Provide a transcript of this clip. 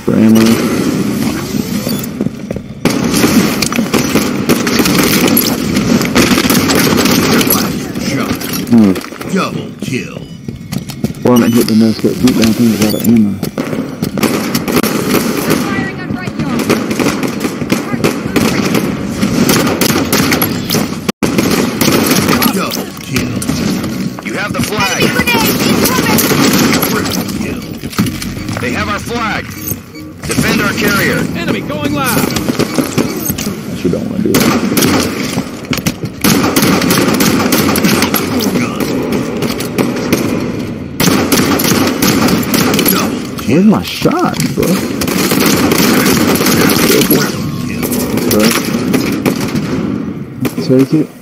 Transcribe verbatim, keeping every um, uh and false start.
sniper ammo. Hmm. Double kill. Well, I didn't hit the no scope. Deep down things out of ammo. Double kill. You have the flag. Triple kill. They have our flag. Defend our carrier. Enemy going loud. You don't want to do that. Where's my shot, bro? Take it.